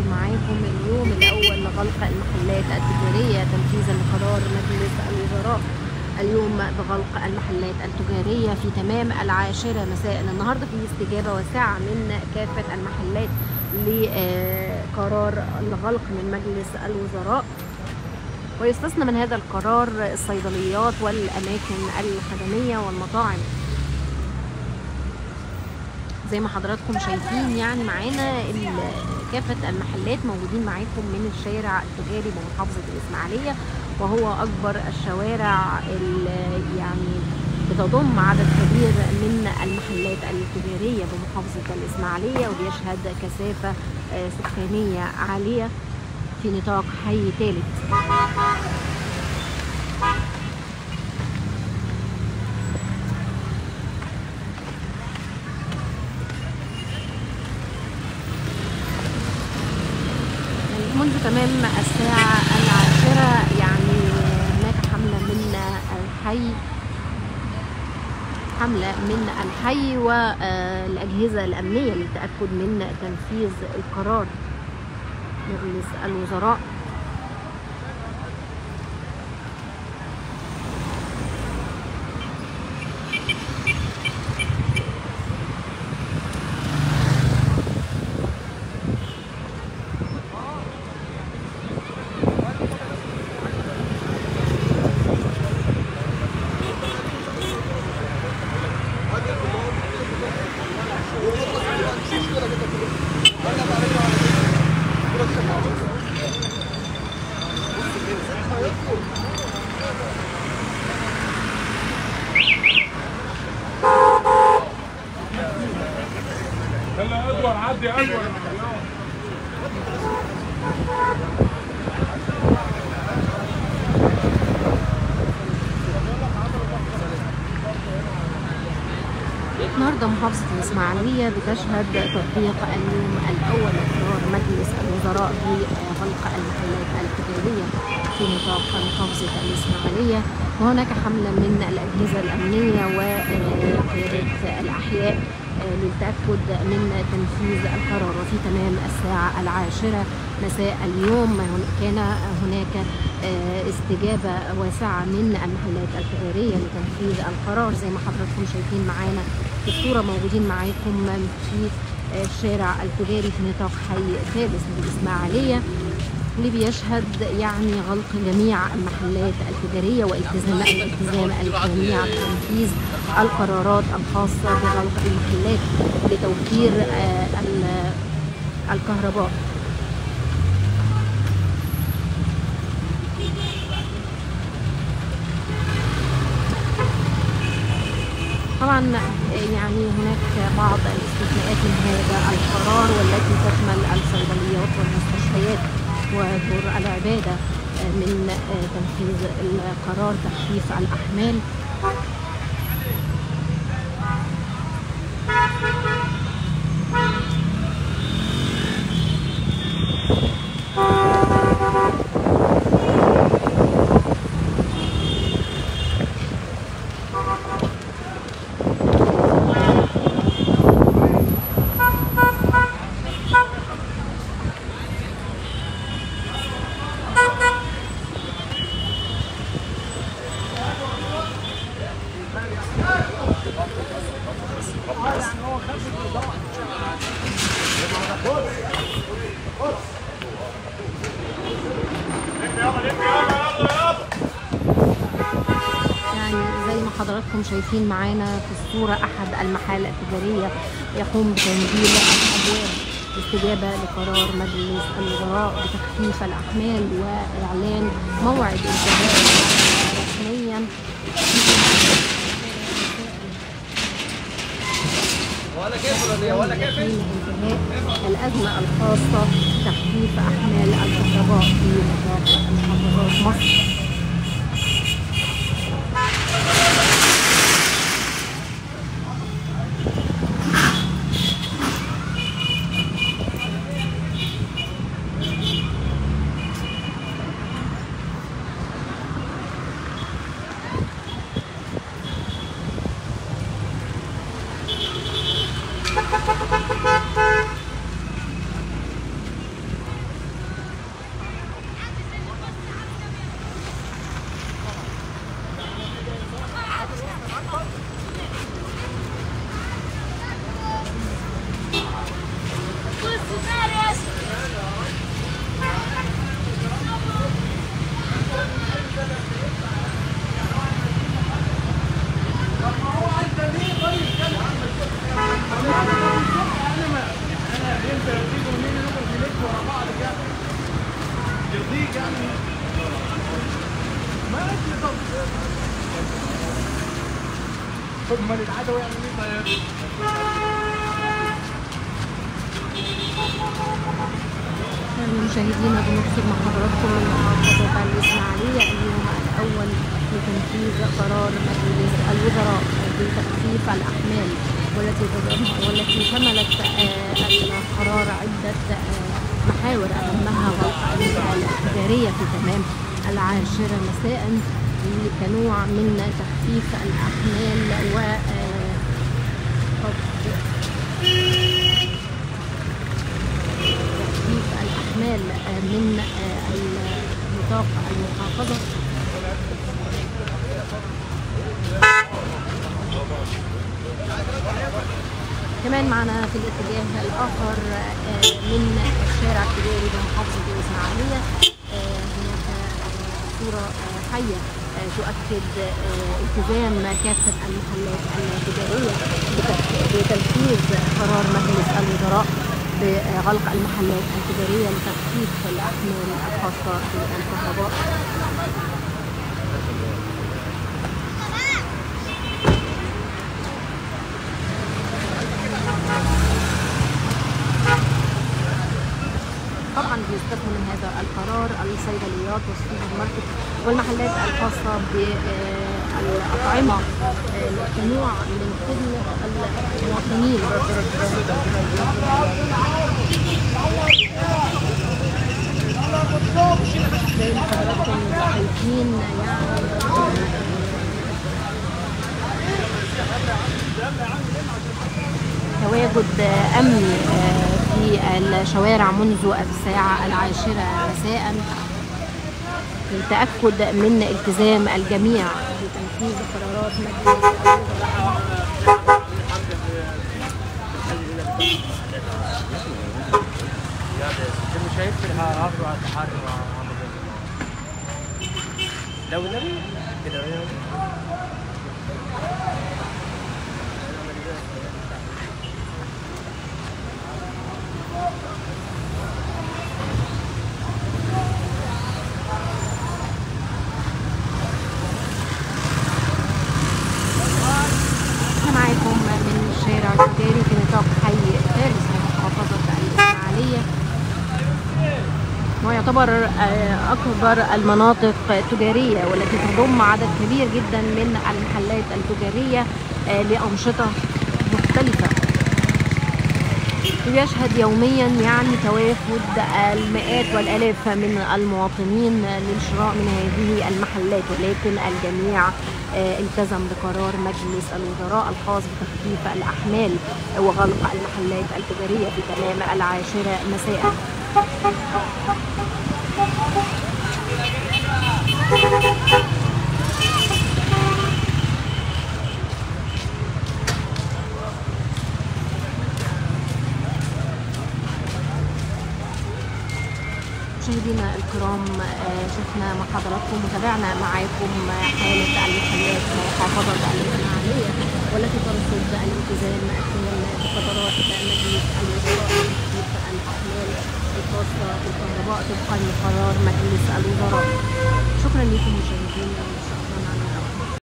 معاكم اليوم الأول لغلق المحلات التجارية تنفيذا لقرار مجلس الوزراء اليوم بغلق المحلات التجارية في تمام 10 مساء. النهاردة في استجابة واسعة من كافة المحلات لقرار الغلق من مجلس الوزراء، ويستثنى من هذا القرار الصيدليات والأماكن الخدمية والمطاعم. زي ما حضراتكم شايفين يعني معانا كافة المحلات موجودين معاكم من الشارع التجاري بمحافظة الإسماعيلية، وهو أكبر الشوارع يعني بتضم عدد كبير من المحلات التجارية بمحافظة الإسماعيلية، وبيشهد كثافة سكانية عالية في نطاق حي ثالث. منذ تمام الساعة 10 يعني هناك حملة من الحي والأجهزة الأمنية للتأكد من تنفيذ القرار مجلس الوزراء. يلا ادور عدي ادور. النهارده محافظة الإسماعيلية بتشهد تطبيق اليوم الأول لقرار مجلس الوزراء بغلق المحلات التجارية في نطاق محافظة الإسماعيلية، وهناك حملة من الأجهزة الأمنية وقيادات الأحياء للتأكد من تنفيذ القرار. وفي تمام الساعة 10 مساء اليوم كان هناك استجابة واسعة من المحلات التجارية لتنفيذ القرار. زي ما حضراتكم شايفين معانا في الصورة موجودين معاكم في الشارع التجاري في نطاق حي ثالث بالإسماعيلية، اللي بيشهد يعني غلق جميع المحلات التجارية والالتزام الجميع بتنفيذ القرارات الخاصة بغلق المحلات لتوفير الكهرباء. طبعا يعني هناك بعض الاستثناءات من هذا القرار، والتي تشمل الصيدليات والمستشفيات ودور العبادة من تنفيذ القرار تخفيف الأحمال. يعني زي ما حضراتكم شايفين معانا في الصورة أحد المحال التجارية يقوم بتنزيل الأبواب استجابة لقرار مجلس الوزراء بتخفيف الأحمال وإعلان موعد انتهاء رسميا انتهاء الأزمة الخاصة بتخفيف أحمال الكهرباء في محافظات مصر. امال العدوى يعمل ايه طيب؟ مشاهدينا بنكسب مع حضراتكم من محافظة الإسماعيلية اليوم الأول لتنفيذ قرار مجلس الوزراء بتخفيف الأحمال والتي شملت القرار عدة محاور أهمها غلق المحال التجارية في تمام 10 مساء كنوع من تخفيف الأحمال تخفيف الأحمال من نطاق المحافظة. كمان معنا في الاتجاه الآخر من الشارع التجاري بمحافظة الإسماعيلية هناك صورة حية تؤكد التزام كافة المحلات التجارية بتنفيذ قرار مجلس الوزراء بغلق المحلات التجارية لتخفيف الأحمال الخاصة بالكهرباء. طبعا بيستثنى من هذا القرار الصيدليات والسوبر ماركت والمحلات الخاصة بالأطعمة كنوع من خدمة المواطنين. زي ما حضراتكم شايفين تواجد أمني في الشوارع منذ الساعة 10 مساء للتأكد من التزام الجميع بتنفيذ قرارات مجلس من الشارع التجاري في نطاق حي فارس محافظة الإسماعيلية، ويعتبر أكبر المناطق التجارية والتي تضم عدد كبير جدا من المحلات التجارية لأنشطة مختلفة. يشهد يوميا توافد المئات والآلاف من المواطنين للشراء من هذه المحلات، ولكن الجميع التزم بقرار مجلس الوزراء الخاص بتخفيف الأحمال وغلق المحلات التجارية في تمام 10 مساء. مشاهدينا الكرام، شفنا مع حضراتكم وتابعنا معاكم حالة المحلات في محافظة الإسماعيلية والتي ترصد الالتزام التام بقرارات مجلس الوزراء لتخفيف الأحمال الخاصة بالكهرباء طبقا لقرار مجلس الوزراء. شكرا لكم مشاهدينا.